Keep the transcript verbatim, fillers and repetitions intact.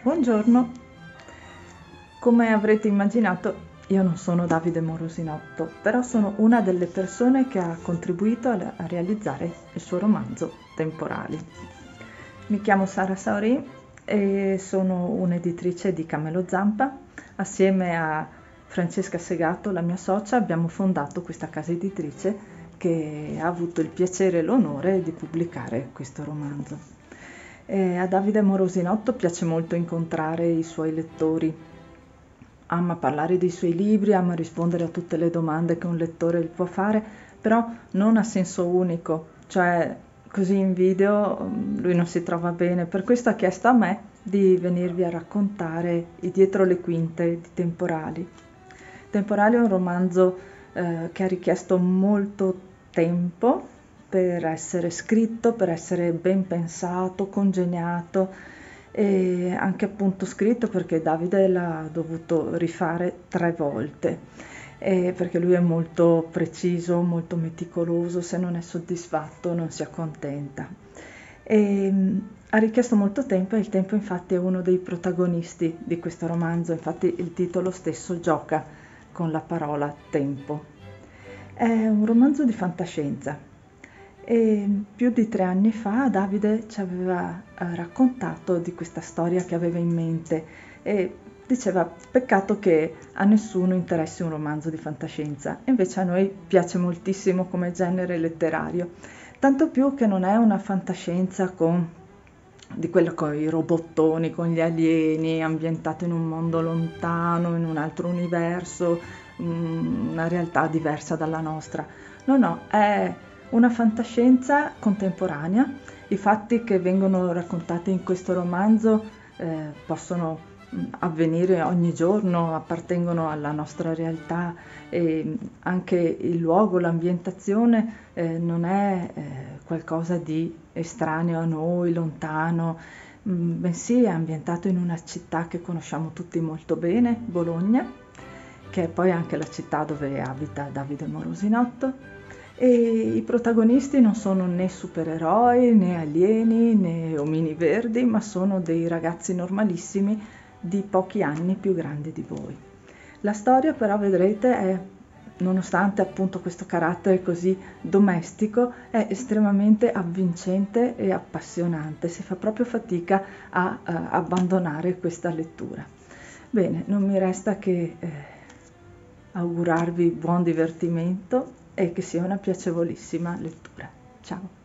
Buongiorno, come avrete immaginato io non sono Davide Morosinotto, però sono una delle persone che ha contribuito a, a realizzare il suo romanzo Temporali. Mi chiamo Sara Saurin e sono un'editrice di Camelo Zampa. Assieme a Francesca Segato, la mia socia, abbiamo fondato questa casa editrice che ha avuto il piacere e l'onore di pubblicare questo romanzo. E a Davide Morosinotto piace molto incontrare i suoi lettori, ama parlare dei suoi libri, ama rispondere a tutte le domande che un lettore gli può fare, però non a senso unico, cioè così in video lui non si trova bene, per questo ha chiesto a me di venirvi a raccontare i dietro le quinte di Temporali. Temporali è un romanzo eh, che ha richiesto molto tempo per essere scritto, per essere ben pensato, congegnato e anche appunto scritto perché Davide l'ha dovuto rifare tre volte, eh, perché lui è molto preciso, molto meticoloso, se non è soddisfatto non si accontenta. E, ha richiesto molto tempo e il tempo infatti è uno dei protagonisti di questo romanzo, infatti il titolo stesso gioca con la parola tempo. È un romanzo di fantascienza. E più di tre anni fa Davide ci aveva eh, raccontato di questa storia che aveva in mente e diceva peccato che a nessuno interessi un romanzo di fantascienza, invece a noi piace moltissimo come genere letterario, tanto più che non è una fantascienza con, di quella con i robottoni, con gli alieni, ambientato in un mondo lontano, in un altro universo, una realtà diversa dalla nostra. No, no, è una fantascienza contemporanea. I fatti che vengono raccontati in questo romanzo eh, possono avvenire ogni giorno, appartengono alla nostra realtà e anche il luogo, l'ambientazione eh, non è eh, qualcosa di estraneo a noi, lontano, mh, bensì è ambientato in una città che conosciamo tutti molto bene, Bologna, che è poi anche la città dove abita Davide Morosinotto. E i protagonisti non sono né supereroi, né alieni, né omini verdi, ma sono dei ragazzi normalissimi di pochi anni più grandi di voi. La storia però, vedrete, è, nonostante appunto questo carattere così domestico, è estremamente avvincente e appassionante. Si fa proprio fatica a, a abbandonare questa lettura. Bene, non mi resta che eh, augurarvi buon divertimento e che sia una piacevolissima lettura. Ciao!